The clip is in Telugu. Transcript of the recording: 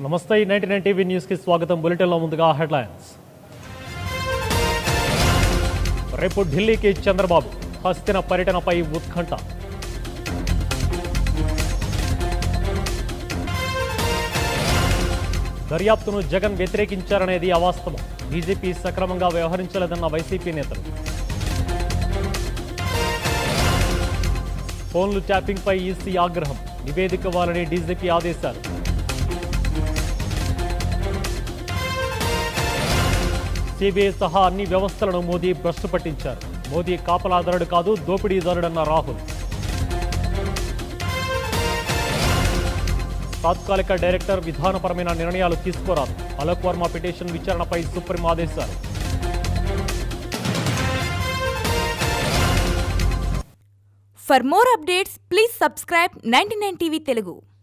నమస్తే 99 టీవీ న్యూస్ కి స్వాగతం. బులెటిన్ లో ముందుగా హెడ్లైన్స్. రేపు ఢిల్లీకి చంద్రబాబు, హస్తిన పర్యటనపై ఉత్కంఠ. దర్యాప్తును జగన్ వ్యతిరేకించారనేది అవాస్తవం. బీజేపీ సక్రమంగా వ్యవహరించలేదన్న వైసీపీ నేతలు. ఫోన్లు ట్యాపింగ్ పై ఈసీ ఆగ్రహం, నివేదిక ఇవ్వాలని డీజీపీ ఆదేశాలు. సిబిఐ సహా అన్ని వ్యవస్థలను మోదీ భ్రష్టు పట్టించారు. మోదీ కాపలాదారుడు కాదు, దోపిడీదారుడన్న రాహుల్. తాత్కాలిక డైరెక్టర్ విధానపరమైన నిర్ణయాలు తీసుకోరాదు. అలోక్ వర్మ పిటిషన్ విచారణపై సుప్రీం ఆదేశాలు. For more updates, please subscribe 99TV Telugu.